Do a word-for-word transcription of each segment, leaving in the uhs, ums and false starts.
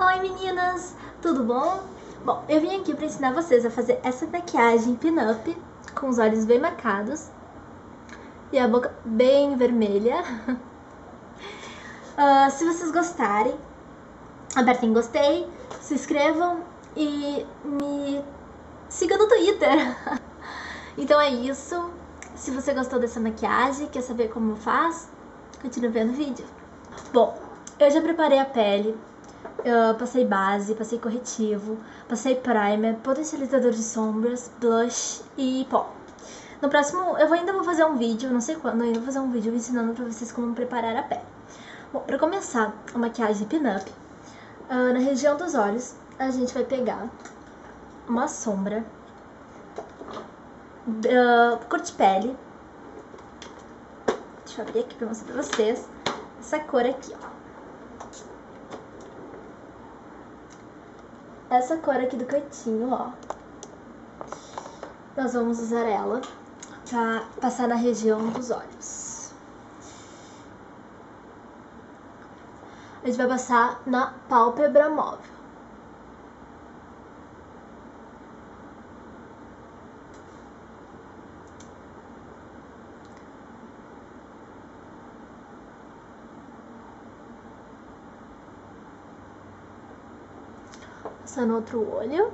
Oi meninas, tudo bom? Bom, eu vim aqui para ensinar vocês a fazer essa maquiagem pin-up com os olhos bem marcados e a boca bem vermelha. uh, se vocês gostarem, apertem gostei, se inscrevam e me sigam no Twitter. Então é isso. Se você gostou dessa maquiagem, quer saber como faz, continue vendo o vídeo. Bom, eu já preparei a pele. Eu passei base, passei corretivo, passei primer, potencializador de sombras, blush e pó. No próximo, eu ainda vou fazer um vídeo, não sei quando, eu ainda vou fazer um vídeo ensinando pra vocês como preparar a pele. Bom, pra começar a maquiagem pin-up, uh, na região dos olhos, a gente vai pegar uma sombra, uh, cor de pele. Deixa eu abrir aqui pra mostrar pra vocês. Essa cor aqui, ó. Essa cor aqui do cantinho, ó. Nós vamos usar ela pra passar na região dos olhos. A gente vai passar na pálpebra móvel. Passar no outro olho.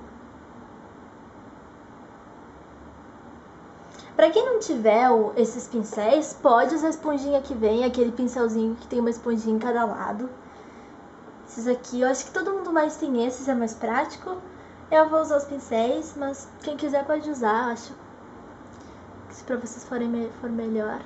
Pra quem não tiver esses pincéis, pode usar a esponjinha que vem, aquele pincelzinho que tem uma esponjinha em cada lado. Esses aqui, eu acho que todo mundo mais tem esses, é mais prático. Eu vou usar os pincéis, mas quem quiser pode usar, acho que se pra vocês forem for melhor.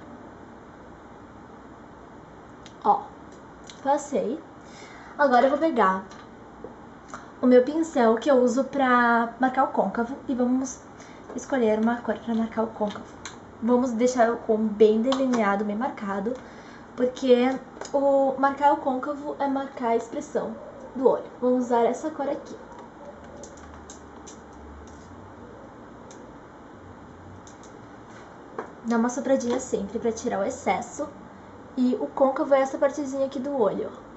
Ó, passei. Agora eu vou pegar o meu pincel que eu uso pra marcar o côncavo e vamos escolher uma cor pra marcar o côncavo. Vamos deixar o côncavo bem delineado, bem marcado, porque o marcar o côncavo é marcar a expressão do olho. Vamos usar essa cor aqui. Dá uma sopradinha sempre pra tirar o excesso. E o côncavo é essa partezinha aqui do olho, ó.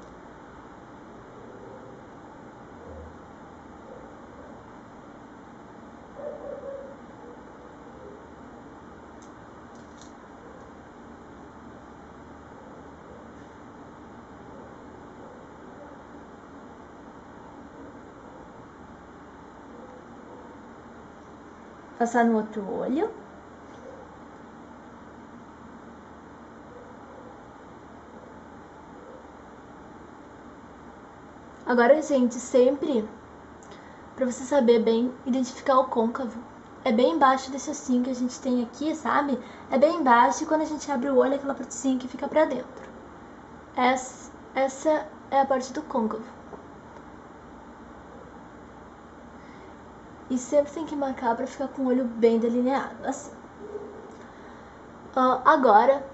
Passar no outro olho. Agora, gente, sempre, pra você saber bem identificar o côncavo, é bem embaixo desse ossinho que a gente tem aqui, sabe? É bem embaixo e quando a gente abre o olho, é aquela partezinha que fica pra dentro. Essa, essa é a parte do côncavo. E sempre tem que marcar pra ficar com o olho bem delineado, assim. Uh, agora,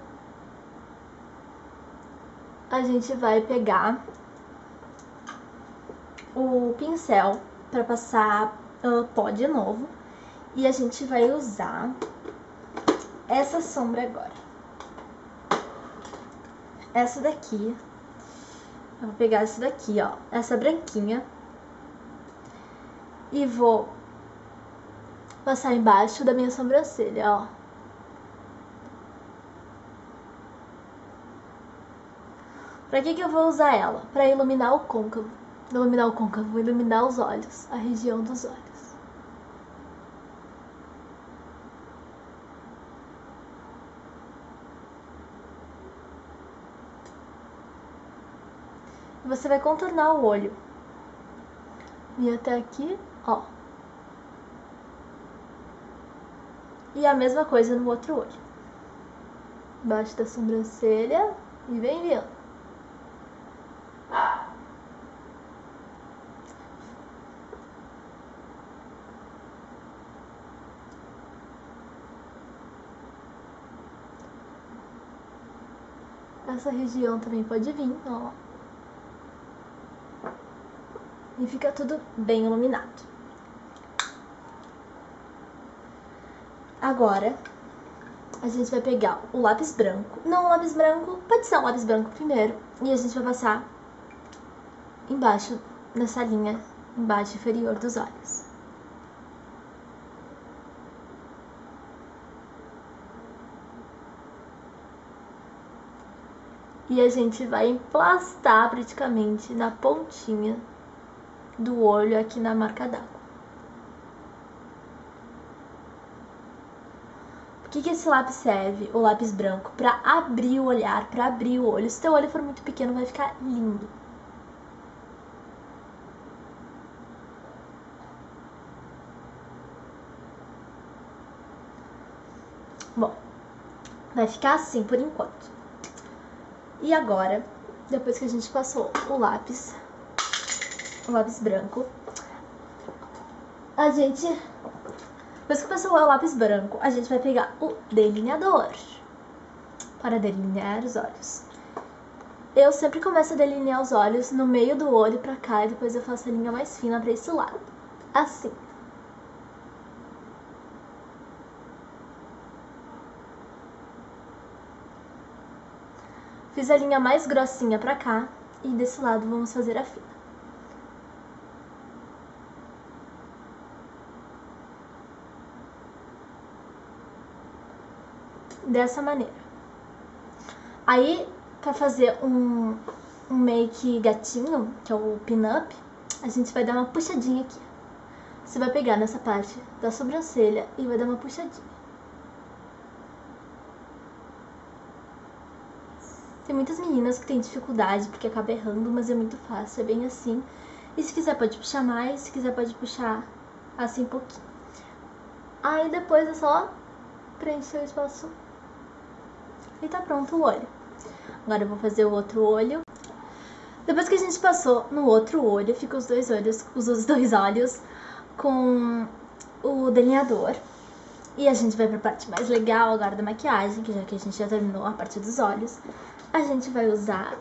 a gente vai pegar o pincel pra passar uh, pó de novo. E a gente vai usar essa sombra agora. Essa daqui. Eu vou pegar essa daqui, ó. Essa branquinha. E vou passar embaixo da minha sobrancelha, ó. Pra que que eu vou usar ela? Pra iluminar o côncavo. Iluminar o côncavo, iluminar os olhos, a região dos olhos. Você vai contornar o olho. E até aqui, ó. E a mesma coisa no outro olho. Embaixo da sobrancelha e vem vindo. Essa região também pode vir, ó. E fica tudo bem iluminado. Agora, a gente vai pegar o lápis branco. Não, o lápis branco, pode ser um lápis branco primeiro. E a gente vai passar embaixo nessa linha embaixo inferior dos olhos. E a gente vai emplastar praticamente na pontinha do olho aqui na marca d'água. Por que que esse lápis serve, o lápis branco? Para abrir o olhar, para abrir o olho. Se teu olho for muito pequeno, vai ficar lindo. Bom, vai ficar assim por enquanto. E agora, depois que a gente passou o lápis, o lápis branco, a gente, depois que passou o lápis branco, a gente vai pegar o delineador para delinear os olhos. Eu sempre começo a delinear os olhos no meio do olho pra cá e depois eu faço a linha mais fina pra esse lado, assim. Fiz a linha mais grossinha pra cá e desse lado vamos fazer a fina. Dessa maneira. Aí, pra fazer um, um make gatinho, que é o pin-up, a gente vai dar uma puxadinha aqui. Você vai pegar nessa parte da sobrancelha e vai dar uma puxadinha. Tem muitas meninas que têm dificuldade porque acaba errando, mas é muito fácil, é bem assim. E se quiser pode puxar mais, se quiser pode puxar assim um pouquinho. Aí depois é só preencher o espaço e tá pronto o olho. Agora eu vou fazer o outro olho. Depois que a gente passou no outro olho, fica os dois olhos, os dois olhos com o delineador. E a gente vai pra parte mais legal agora da maquiagem, que já que a gente já terminou a parte dos olhos, a gente vai usar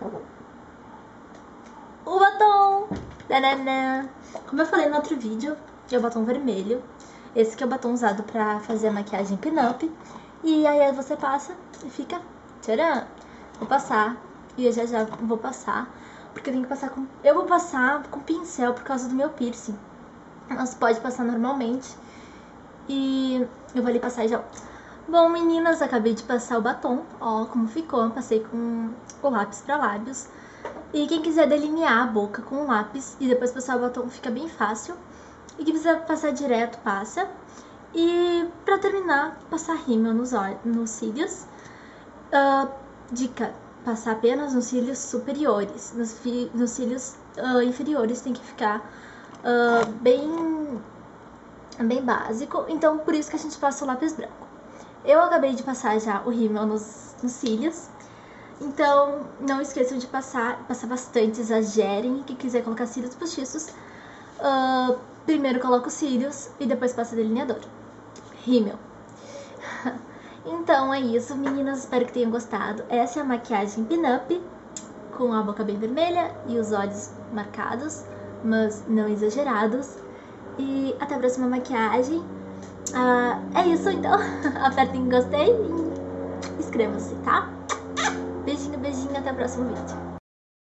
o batom. Tadadã. Como eu falei no outro vídeo, é o batom vermelho. Esse que é o batom usado pra fazer a maquiagem pin-up. E aí você passa e fica tcharam! Vou passar, e eu já já vou passar, porque eu tenho que passar com... Eu vou passar com pincel por causa do meu piercing. Mas pode passar normalmente. E eu vou ali passar e já... Bom, meninas, acabei de passar o batom. Ó, como ficou. Eu passei com o lápis pra lábios. E quem quiser delinear a boca com o lápis e depois passar o batom, fica bem fácil. E quem quiser passar direto, passa. E pra terminar, passar rímel nos, olhos, nos cílios. Uh, dica, passar apenas nos cílios superiores. Nos, fi, nos cílios uh, inferiores tem que ficar uh, bem... bem básico, então por isso que a gente passa o lápis branco. Eu acabei de passar já o rímel nos, nos cílios, então não esqueçam de passar, passar bastante, exagerem. Quem quiser colocar cílios postiços, uh, primeiro coloca os cílios e depois passa delineador. Rímel. Então é isso, meninas, espero que tenham gostado. Essa é a maquiagem pin-up, com a boca bem vermelha e os olhos marcados, mas não exagerados. E até a próxima maquiagem. Uh, é isso então. Apertem gostei e inscrevam-se, tá? Beijinho, beijinho, até o próximo vídeo.